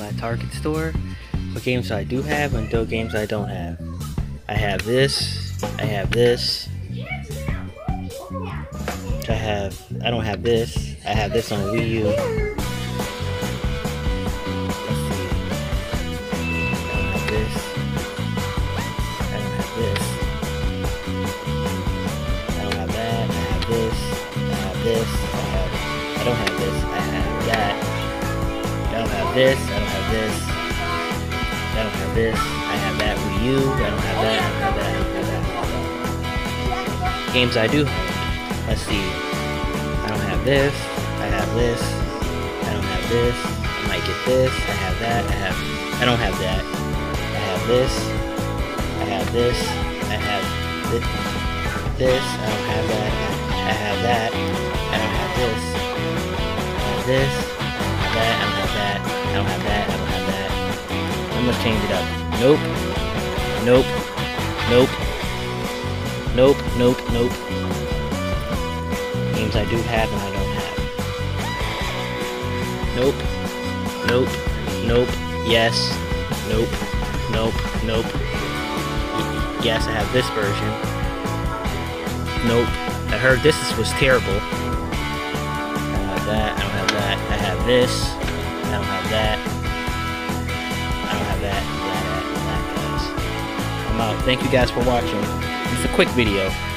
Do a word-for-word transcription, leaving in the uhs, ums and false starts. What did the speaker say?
my Target store. What games I do have and what games I don't have. I have this. I have this. I have. I don't have this. I have this on Wii U. Let's see. I don't have this. I don't have this. I don't have that. I have this. I have this. I have. I don't have this. I have that. I don't have this. I don't have this. I don't have this. I have that Wii U. I don't have that. I don't have that. I don't have that. I don't have that. Games I do have. Let's see. I don't have this. I have this. I don't have this. I might get this. I have that. I have. I don't have that. I have this. I have this. I have this. This. I don't have that. I have that. I don't have this. I have this. I don't have that. I don't have that. I don't have that. I don't have that. I must change it up. Nope. Nope. Nope. Nope. Nope. Nope. Games I do have and I don't have. Nope. Nope. Nope. Yes. Nope. Nope. Nope. Y yes, I have this version. Nope. I heard this was terrible. I don't have that. I don't have that. I have this. I don't have that. I don't have that. That, that, that, guys. I'm out. Thank you guys for watching. It's a quick video.